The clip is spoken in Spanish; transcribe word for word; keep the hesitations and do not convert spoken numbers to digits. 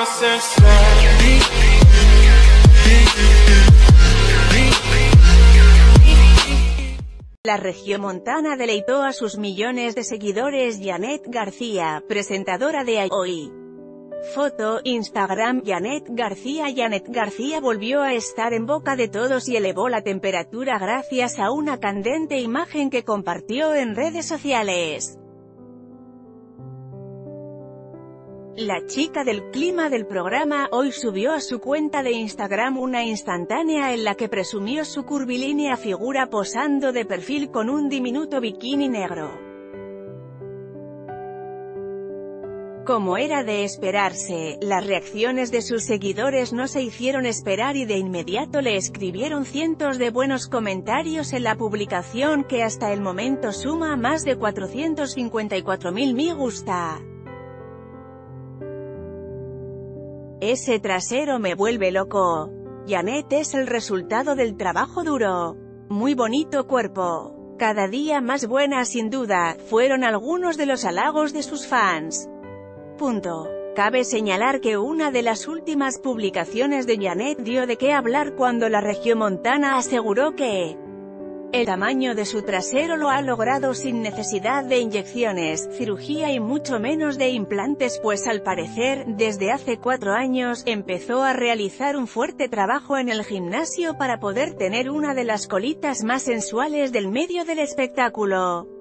La regiomontana deleitó a sus millones de seguidores. Janet García, presentadora de Hoy. Foto, Instagram. Janet García. Janet García volvió a estar en boca de todos y elevó la temperatura gracias a una candente imagen que compartió en redes sociales. La chica del clima del programa Hoy subió a su cuenta de Instagram una instantánea en la que presumió su curvilínea figura posando de perfil con un diminuto bikini negro. Como era de esperarse, las reacciones de sus seguidores no se hicieron esperar y de inmediato le escribieron cientos de buenos comentarios en la publicación que hasta el momento suma más de cuatrocientos cincuenta y cuatro mil me gusta. Ese trasero me vuelve loco. Janet es el resultado del trabajo duro. Muy bonito cuerpo. Cada día más buena sin duda, fueron algunos de los halagos de sus fans. Punto. Cabe señalar que una de las últimas publicaciones de Janet dio de qué hablar cuando la regiomontana aseguró que el tamaño de su trasero lo ha logrado sin necesidad de inyecciones, cirugía y mucho menos de implantes, pues al parecer, desde hace cuatro años, empezó a realizar un fuerte trabajo en el gimnasio para poder tener una de las colitas más sensuales del medio del espectáculo.